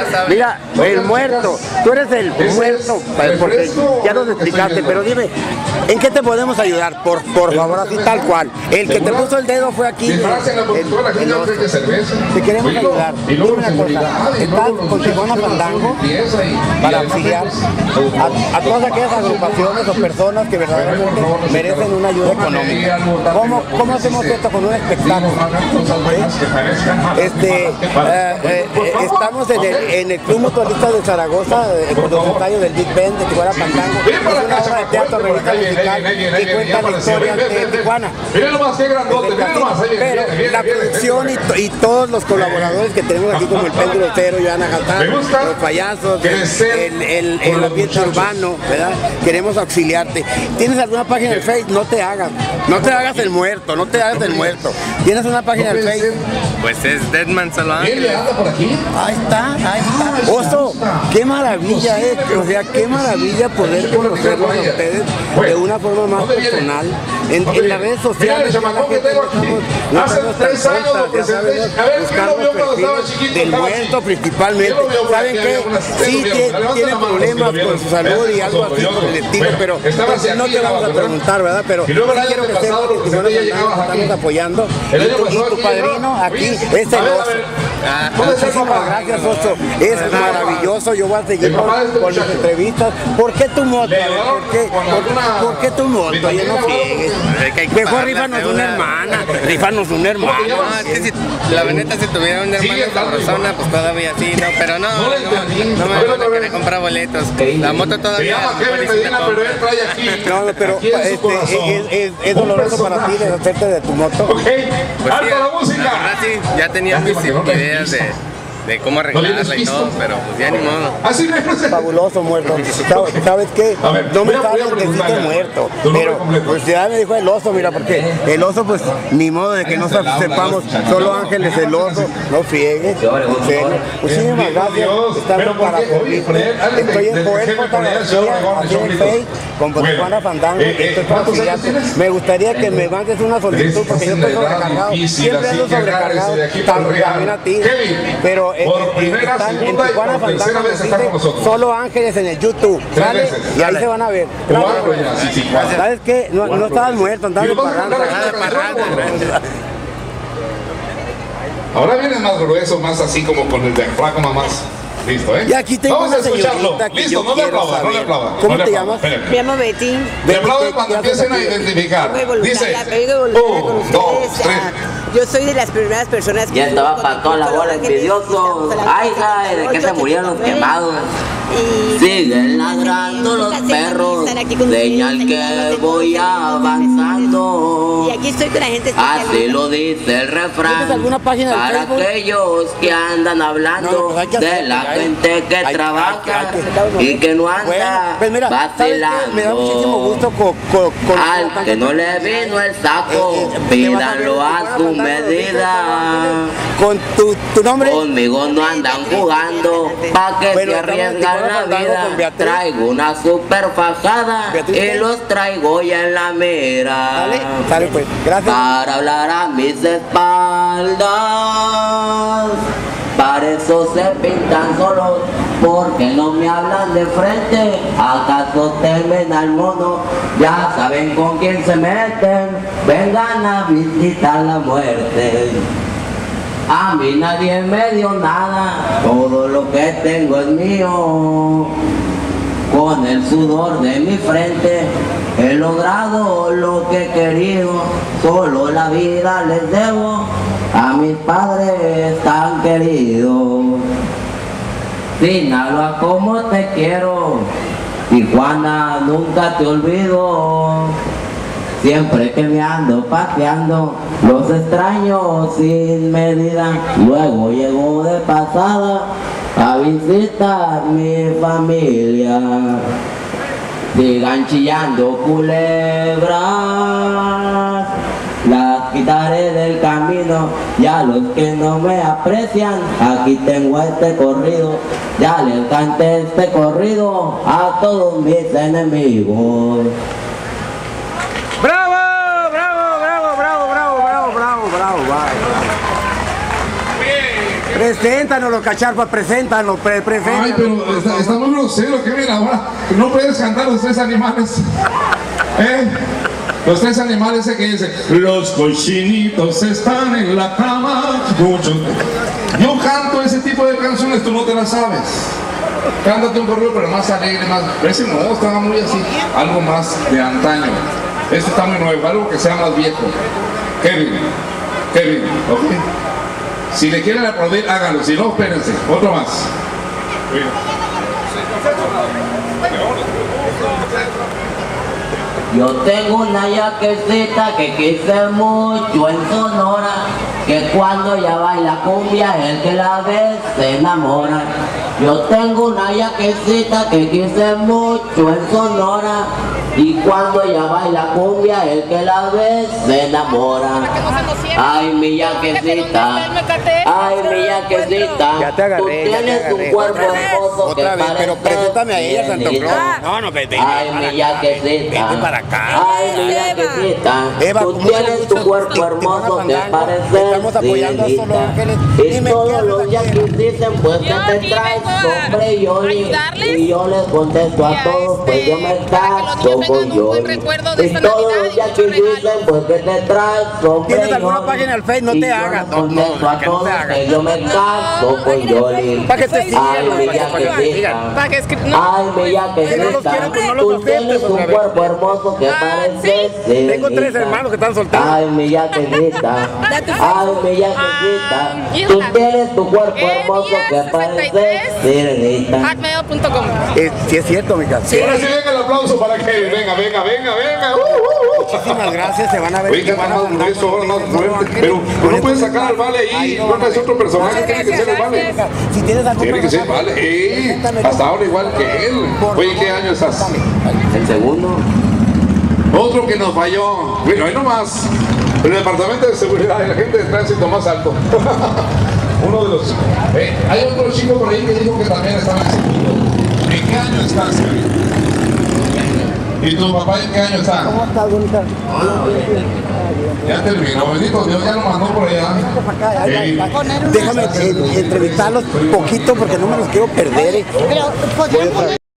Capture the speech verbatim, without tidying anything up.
Mira, el muerto, tú eres el muerto, porque ya nos explicaste, pero dime, ¿en qué te podemos ayudar? Por, por favor, así tal cual. El que te puso el dedo fue aquí. El, el oso. Te queremos ayudar. Dime una cosa, ¿estás con Tijuana Fandango para auxiliar a, a todas aquellas agrupaciones o personas que verdaderamente merecen una ayuda económica? ¿Cómo, cómo hacemos esto con un espectáculo? Este, eh, eh, estamos en el, en el Club Mutualista de Zaragoza, eh, con los ensayos del Big Ben de Tijuana Fandango. Es una obra de teatro revista musical que cuenta la historia de Tijuana. Pero la producción y, y todos los colaboradores que tenemos aquí, como el Péndulo Cero, Joana Gatán, los payasos, el, el, el ambiente urbano, ¿verdad? Queremos auxiliarte. ¿Tienes alguna página de Facebook? No te hagas, no te hagas el muerto, no te hagas el muerto. ¿Tienes una página de Facebook? Pues es Deadman Solo Ángeles. Ahí está, ahí está. Oso, qué maravilla, eh. O sea, qué maravilla poder conocerlos a ustedes de una forma más personal. En, en las redes sociales, ya la gente no estamos, no estamos tan sueltas, ya sabemos, buscando perfiles del muerto principalmente. ¿Saben qué? Sí, tiene, tiene problemas con su salud y algo así por el estilo, pero pues, no te vamos a preguntar, ¿verdad? Pero sí quiero que sepas que Tijuana Fandango estamos apoyando. Y tu, y tu padrino aquí es el oso. Ah, muchísimas gracias, Oso. Es maravilloso. Yo voy a seguir con, con mis entrevistas. ¿Por qué tu moto? ¿Por qué, por, ¿por qué tu moto? Ya no friegues. Mejor rífanos una hermana. Rífanos una hermana. No, es que si la veneta si tuviera una hermana sabrosona, pues todavía sí, ¿no? Pero no, no, no me van a querer comprar boletos. La moto todavía no, pero este, es, es, es doloroso para ti deshacerte de tu moto. Pues sí, la verdad sí, ya tenía mis ideas de, de cómo arreglarla y todo, pero pues ya ni modo. Fabuloso, muerto. ¿Sabes qué? No me saben decirte muerto, pero pues ya me dijo el oso, mira, porque el oso pues ni modo de que no sepamos, solo Ángeles el oso, no friegues, en serio. Muchísimas gracias, estamos para servir. Estoy en Joel Fotografía, aquí en Facebook, con Tijuana Fandango, estoy para auxiliarte. Me gustaría que me mandes una solicitud, porque yo estoy sobrecargado, siempre ando sobrecargado, también a ti, pero Eh, eh, están en Tijuana Fandango, nos dice Solo Ángeles en el YouTube, ¿sale? Y ahí se van a ver. Gracias. ¿Sabes qué? No, no estabas muerto, andabas de parranda. Ahora viene más grueso, más así como con el diafragma más. Listo, ¿eh? Y aquí tengo Vamos una a escucharlo. señorita que Listo, yo no le quiero aplaudan, no le saber. aplaudan. ¿Cómo no le te aplaudan. llamas? Espérenme. Me llamo Betty. Le aplauden cuando empiecen a identificar. Dice, un, dos, tres. Yo soy de las primeras personas que... Ya estaba para toda la bola envidioso. Ay, ay, de que se murieron los quemados. Siguen ladrando los perros, señal que voy avanzando. Y aquí estoy con la gente. Así lo dice el refrán. Para aquellos que andan hablando de la gente que trabaja y que no anda vacilando. Me da muchísimo gusto al que no le vino el saco, pídanlo a su medida. Con tu, tu nombre. Conmigo no andan jugando, pa' que se arriesgan la vida. Traigo una super fajada y los traigo ya en la mira. Dale, dale pues, gracias. Para hablar a mis espaldas, para eso se pintan solos, porque no me hablan de frente. ¿Acaso temen al mono? Ya saben con quién se meten. Vengan a visitar la muerte. A mí nadie me dio nada, todo lo que tengo es mío. Con el sudor de mi frente he logrado lo que he querido. Solo la vida les debo a mis padres tan queridos. Sinaloa, como te quiero, Tijuana, nunca te olvido. Siempre que me ando paseando, los extraño sin medida. Luego llego de pasada a visitar mi familia. Sigan chillando culebras, las quitaré del camino. Ya los que no me aprecian, aquí tengo este corrido. Ya les canté este corrido a todos mis enemigos. ¡Bravo! ¡Bravo, bravo, bravo, bravo, bravo, bravo, bravo, bravo! Preséntanos, los cacharpas, preséntanos, pre preséntanos. Ay, pero está, está muy grosero, que viene ahora. No puedes cantar los tres animales. ¿Eh? Los tres animales ese que dice, los cochinitos están en la cama. Muchos. Yo canto ese tipo de canciones, tú no te las sabes. Cántate un corrido, pero más alegre, más... Ese no, estaba muy así. Algo más de antaño. Este está muy nuevo, algo que sea más viejo. Kevin, Kevin, ok. Si le quieren aplaudir, háganlo. Si no, espérense. Otro más. Yo tengo una yaquecita que quise mucho en Sonora, que cuando ella baila cumbia el que la ve se enamora. Yo tengo una yaquecita que quise mucho en Sonora, y cuando ella baila cumbia el que la ve se enamora. Ay, mi yaquecita, ay, mi yaquecita, Ya te agarré, tú ya te tienes agarré. un cuerpo hermoso. Otra vez, pero preséntame a ella, Santo Claus. No, no, vete. Ay, mi yaquecita, Vete para acá. ay, mi yaquecita, Eva, tú con mucho tienes gusto, tu cuerpo Ti- hermoso Tijuana que Fandango. parece Estamos apoyando a Solo Ángeles. Y Dime, todos ¿qué los haces yaquis aquí? dicen pues que Yo te aquí traes vengo a hombre y yo ayudarles y yo les contesto y a a todos pues este, yo me para que los niños caso tengan con un yo buen recuerdo de y esta todos Navidad los y yaquis muchos dicen regalos. pues que te traes hombre ¿Tienes y alguna yo página en Facebook? No y te yo hagas, les no, no, contesto a que no todos te hagas. que yo me caso con Yoli. Para que te sigan, Ay, para mi que- para que te yaquecita. sigan. Para que escri- no. Ay, mi Si no los yaquecita, quieren, pues no los tú aceptes, tienes un otra vez. cuerpo hermoso que Ah, parece Tengo tres sirenita. hermanos que están solteros. Ay, mi yaquecita, ay, mi yaquecita, Ah, tú hija. tienes tu cuerpo Eh, hermoso que diez sesenta y parece tres. sirenita. hotmail punto com. Eh, sí es cierto, mi casa. Ahora sí venga el aplauso para que venga, venga, venga, venga. Uh, uh, uh. Muchísimas gracias, se van a ver. Oye, canta más grueso, ahora más fuerte. Pero no puedes sacar al vale ahí. No es otro personaje, tiene que ser el vale. Si tienes algún Tiene que ser vale. Eh, hasta ahora igual que él. Oye, ¿qué año estás? El segundo, Otro que nos falló. Bueno, ahí nomás. El departamento de seguridad y la gente de tránsito más alto. Uno de los. Eh, hay otro chico por ahí que dijo que también estaba en segundo. ¿En qué año estás? ¿Y tu papá en qué año está? ¿Cómo estás, bonita? Ya terminó, bendito Dios, ya lo mandó por allá. Eh, Déjame eh, entrevistarlos poquito porque no me los quiero perder. eh. Pero podrían poner